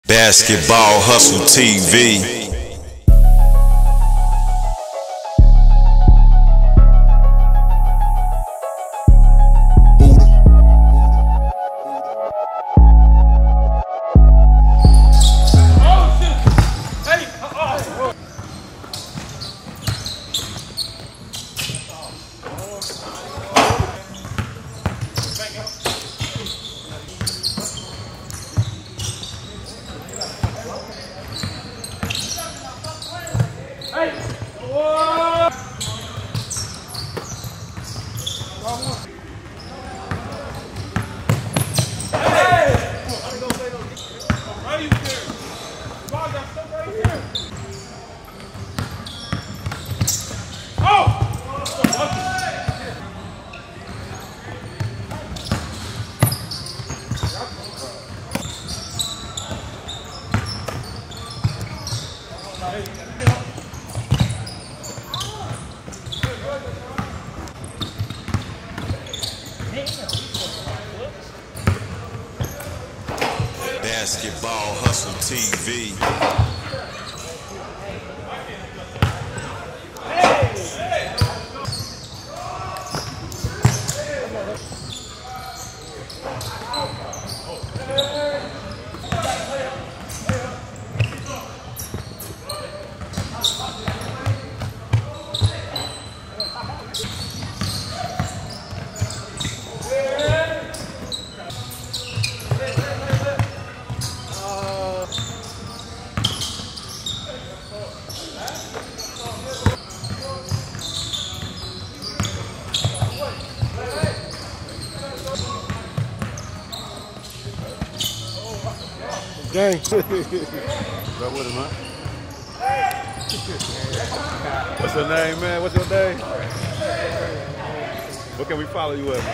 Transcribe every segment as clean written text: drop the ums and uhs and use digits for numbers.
Basketball Hustle TV. Basketball Hustle TV. Gang. Right with him, huh? What's your name, man? What's your name? What can we follow you with?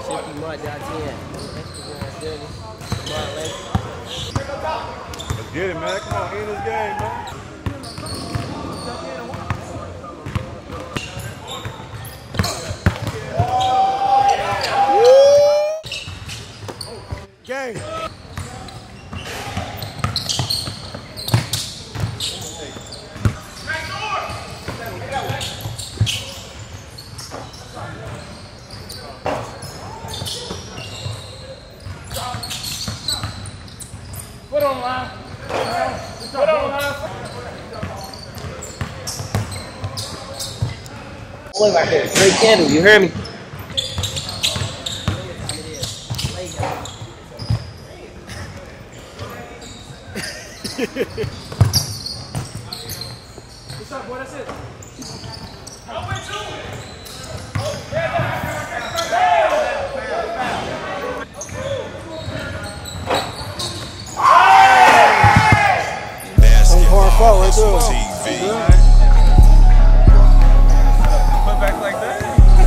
Let's get it, man. Come on, in this game, man. Gang. Put on line. Put on line. Look right there. Straight candle. You hear me? What's up, boy? That's it. Right there. TV. Put back like that.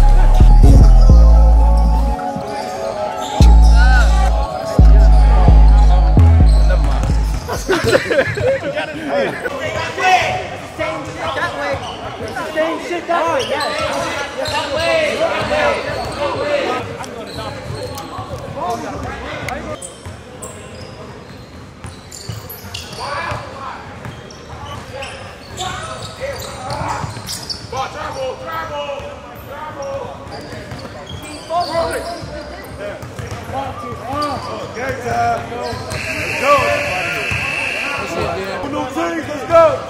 Same shit that way. Yes. That way. Gang time. Let's go. New teams, let's go.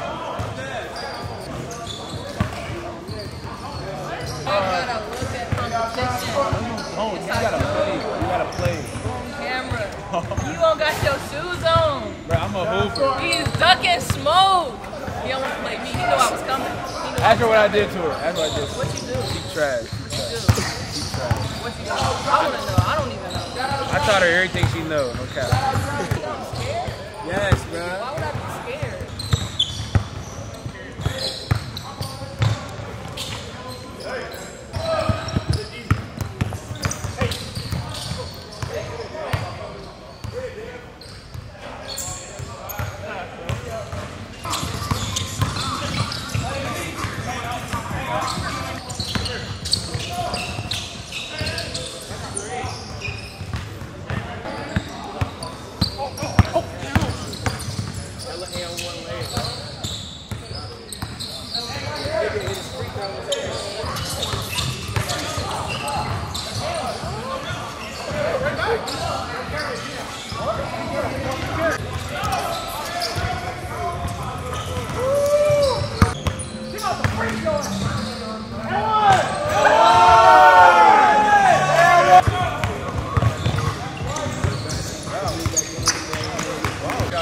You gotta play. Camera. You don't got your shoes on. Bro, I'm a hooper. He's ducking smoke. He don't want to play me. He knew I was coming. Ask her what I did to her. Ask her what I did to her. What you do? She trash. What you do? I want to know. I don't even know. I taught her everything she knows. No cap. I'm scared. Yes, bro. Why would I be scared?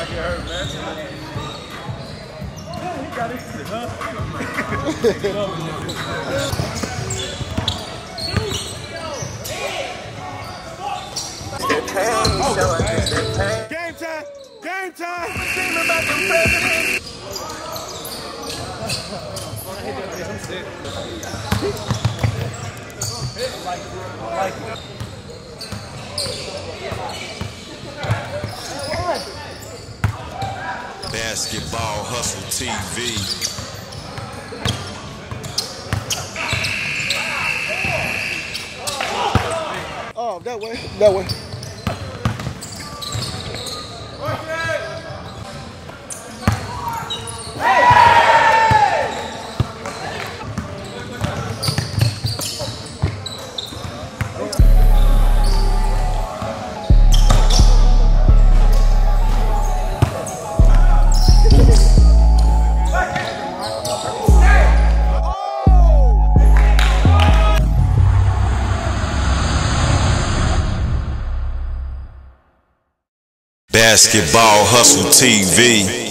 I get hurt, man. He got it, huh? Game time! Game time! Team about the president! Basketball Hustle TV. Oh, that way, that way. Basketball Hustle TV.